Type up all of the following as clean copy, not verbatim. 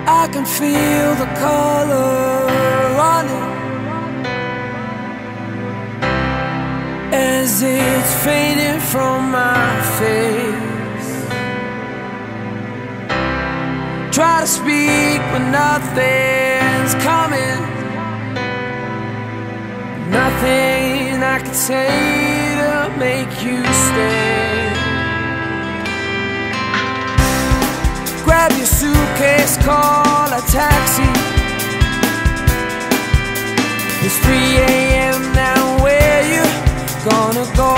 I can feel the color running as it's fading from my face. Try to speak but nothing's coming. Nothing I can say to make you stay. Grab your suitcase, call a taxi. It's 3 a.m. now, where you gonna go?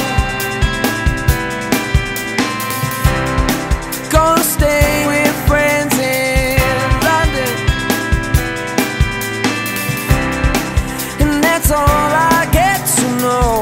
Gonna stay with friends in London, and that's all I get to know.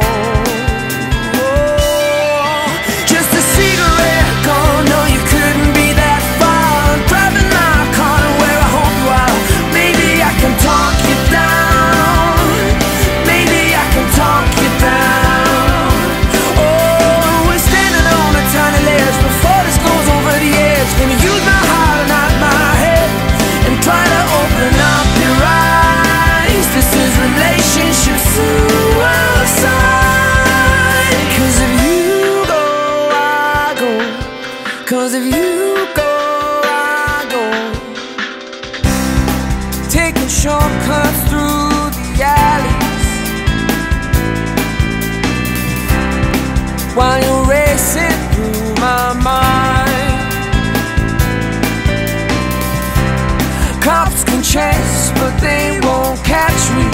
Just a cigarette, gone, no you couldn't be that far. Driving my car to where I hope you are. Maybe I can talk you down. Maybe I can talk you down. Oh, we're standing on a tiny ledge before this goes over the edge. Gonna use my heart and not my head, and try to open up your eyes. This is relationship suicide. 'Cause if you go, I go. 'Cause if you go, I go. Taking shortcuts through the alleys while you're racing through my mind. Cops can chase, but they won't catch me.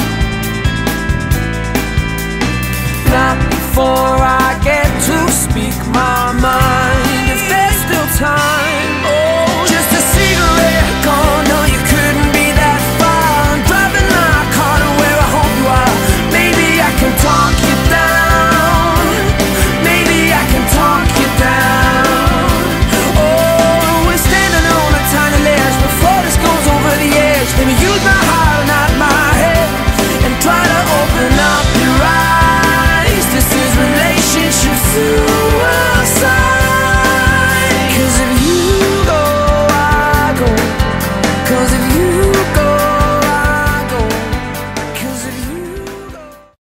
Not before I get to speak my